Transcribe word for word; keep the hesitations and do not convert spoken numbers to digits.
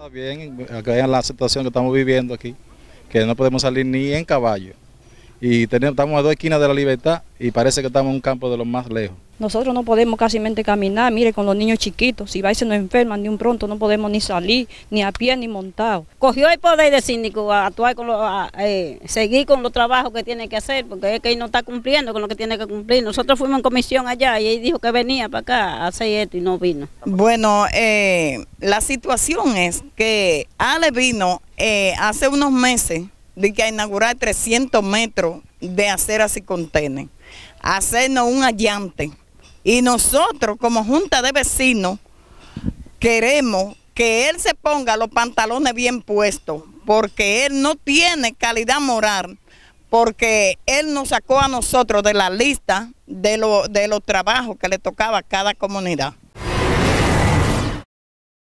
Está bien, acá en la situación que estamos viviendo aquí, que no podemos salir ni en caballo. Y tenemos, estamos a dos esquinas de la Libertad y parece que estamos en un campo de los más lejos. Nosotros no podemos casi caminar, mire, con los niños chiquitos, si va y se nos enferman de un pronto no podemos ni salir, ni a pie ni montado. Cogió el poder de síndico a actuar con lo, a, eh, seguir con los trabajos que tiene que hacer, porque es que él no está cumpliendo con lo que tiene que cumplir. Nosotros fuimos en comisión allá y él dijo que venía para acá a hacer esto y no vino. Bueno, eh, la situación es que Ale vino eh, hace unos meses de que a inaugurar trescientos metros de aceras y contenes, hacernos un allante. Y nosotros, como Junta de Vecinos, queremos que él se ponga los pantalones bien puestos, porque él no tiene calidad moral, porque él nos sacó a nosotros de la lista de, lo, de los trabajos que le tocaba a cada comunidad.